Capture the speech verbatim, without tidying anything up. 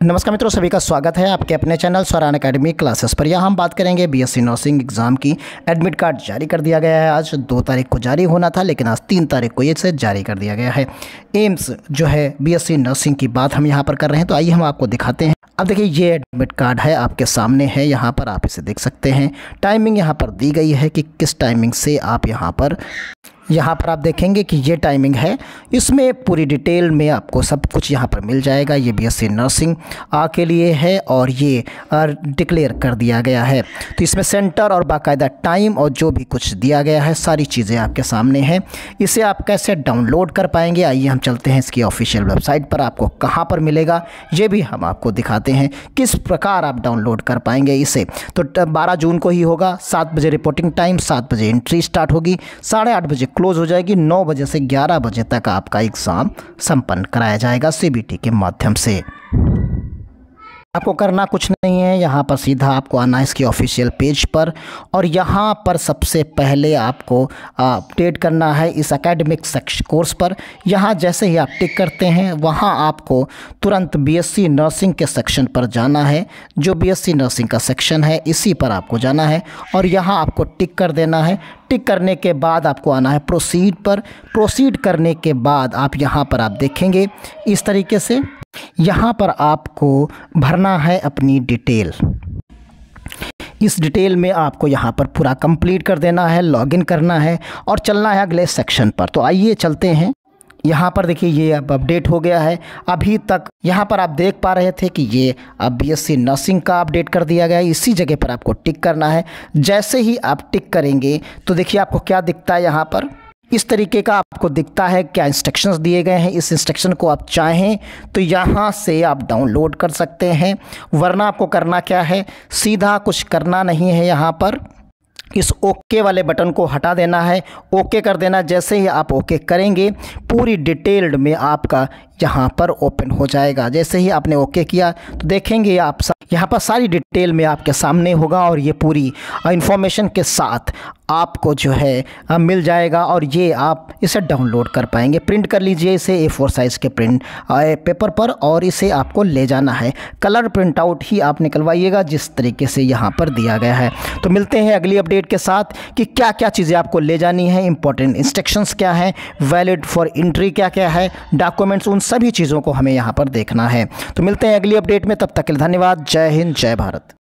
नमस्कार मित्रों, सभी का स्वागत है आपके अपने चैनल स्वरान एकेडमी क्लासेस पर। यहाँ हम बात करेंगे बीएससी नर्सिंग एग्ज़ाम की। एडमिट कार्ड जारी कर दिया गया है। आज दो तारीख को जारी होना था, लेकिन आज तीन तारीख को इसे जारी कर दिया गया है। एम्स जो है बीएससी नर्सिंग की बात हम यहाँ पर कर रहे हैं, तो आइए हम आपको दिखाते हैं। अब देखिए, ये एडमिट कार्ड है, आपके सामने है, यहाँ पर आप इसे देख सकते हैं। टाइमिंग यहाँ पर दी गई है कि किस टाइमिंग से आप यहाँ पर यहाँ पर आप देखेंगे कि ये टाइमिंग है। इसमें पूरी डिटेल में आपको सब कुछ यहाँ पर मिल जाएगा। ये बीएससी नर्सिंग आ के लिए है और ये डिक्लेयर कर दिया गया है। तो इसमें सेंटर और बाकायदा टाइम और जो भी कुछ दिया गया है, सारी चीज़ें आपके सामने हैं। इसे आप कैसे डाउनलोड कर पाएंगे, आइए हम चलते हैं इसकी ऑफिशियल वेबसाइट पर। आपको कहाँ पर मिलेगा ये भी हम आपको दिखाते हैं, किस प्रकार आप डाउनलोड कर पाएंगे इसे। तो बारह जून को ही होगा। सात बजे रिपोर्टिंग टाइम, सात बजे एंट्री स्टार्ट होगी, साढ़े आठ बजे क्लोज हो जाएगी। नौ बजे से ग्यारह बजे तक आपका एग्ज़ाम संपन्न कराया जाएगा सीबीटी के माध्यम से। आपको करना कुछ नहीं है, यहाँ पर सीधा आपको आना है इसकी ऑफिशियल पेज पर, और यहाँ पर सबसे पहले आपको अपडेट करना है इस एकेडमिक सेक्शन कोर्स पर। यहाँ जैसे ही आप टिक करते हैं, वहाँ आपको तुरंत बीएससी नर्सिंग के सेक्शन पर जाना है। जो बीएससी नर्सिंग का सेक्शन है, इसी पर आपको जाना है और यहाँ आपको टिक कर देना है। टिक करने के बाद आपको आना है प्रोसीड पर। प्रोसीड करने के बाद आप यहाँ पर आप देखेंगे इस तरीके से, यहाँ पर आपको भरना है अपनी डिटेल। इस डिटेल में आपको यहाँ पर पूरा कंप्लीट कर देना है, लॉगिन करना है और चलना है अगले सेक्शन पर। तो आइए चलते हैं। यहाँ पर देखिए, ये अब अपडेट हो गया है। अभी तक यहाँ पर आप देख पा रहे थे कि ये अब बीएससी नर्सिंग का अपडेट कर दिया गया है। इसी जगह पर आपको टिक करना है। जैसे ही आप टिक करेंगे तो देखिए आपको क्या दिखता है। यहाँ पर इस तरीके का आपको दिखता है, क्या इंस्ट्रक्शंस दिए गए हैं। इस इंस्ट्रक्शन को आप चाहें तो यहाँ से आप डाउनलोड कर सकते हैं, वरना आपको करना क्या है, सीधा कुछ करना नहीं है। यहाँ पर इस ओके वाले बटन को हटा देना है, ओके कर देना। जैसे ही आप ओके करेंगे, पूरी डिटेल्ड में आपका यहाँ पर ओपन हो जाएगा। जैसे ही आपने ओके किया तो देखेंगे आप यहाँ पर सारी डिटेल में आपके सामने होगा और ये पूरी इंफॉर्मेशन के साथ आपको जो है मिल जाएगा और ये आप इसे डाउनलोड कर पाएंगे। प्रिंट कर लीजिए इसे ए फोर साइज़ के प्रिंट पेपर पर और इसे आपको ले जाना है। कलर प्रिंट आउट ही आप निकलवाइएगा जिस तरीके से यहाँ पर दिया गया है। तो मिलते हैं अगली अपडेट के साथ कि क्या क्या चीज़ें आपको ले जानी है, इंपॉर्टेंट इंस्ट्रक्शंस क्या हैं, वैलिड फॉर एंट्री क्या क्या है, डॉक्यूमेंट्स, उन सभी चीज़ों को हमें यहाँ पर देखना है। तो मिलते हैं अगली अपडेट में, तब तक के लिए धन्यवाद। जय हिंद, जय भारत।